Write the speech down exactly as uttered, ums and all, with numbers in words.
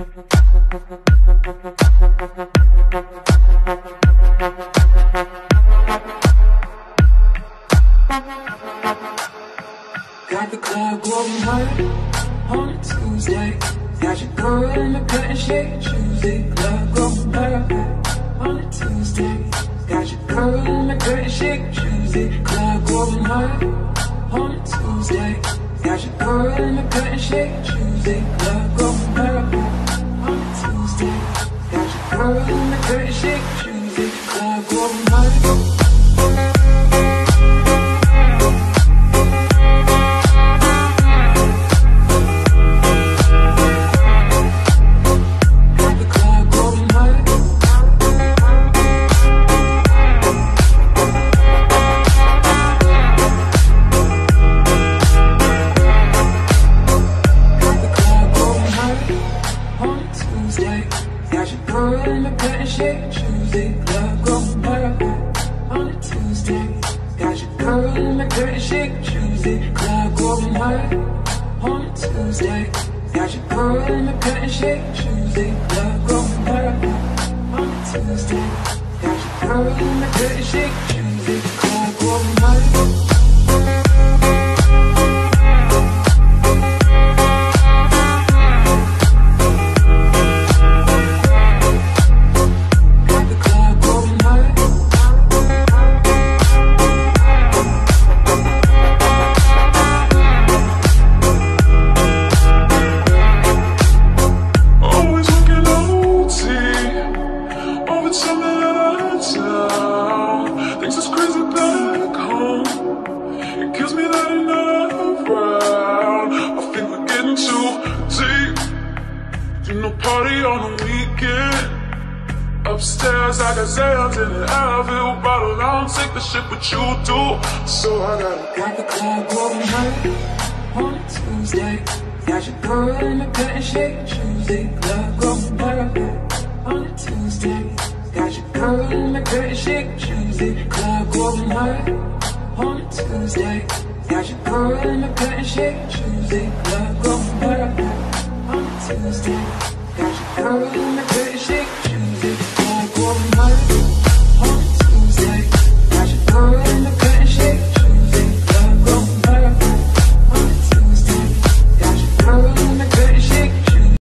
Got the club going hard on a Tuesday. Got your girl in the cut and shake Tuesday. Club going hard on a Tuesday. Got your girl in the cut and shake Tuesday. Club going hard on a Tuesday. Got your girl in the cut and shake Tuesday. Club going hard on a Tuesday. Got your girl in the cut and shake Tuesday. Club going hard. Got your girl in the cut and shake Tuesday. Club going hard on a Tuesday. Got your girl in the cut and shake Tuesday. Club going hard on a Tuesday. Got your girl in the cut and shake Tuesday. Club going hard on a Tuesday. Got your girl in the cut and shake Tuesday. Club going hard. No party on the weekend. Upstairs I got Zans in the Advil bottle. I don't take the shit, but you do. So I gotta got the club going hard on a Tuesday. Got your girl in the cut and shake Tuesday. Club going hard on a Tuesday. Got your girl in the cut and shake Tuesday. Club going hard on a Tuesday. Got your girl in the cut and shake Tuesday. Club going hard on a Tuesday. Got your girl in the cut and shake Tuesday. Club going hard.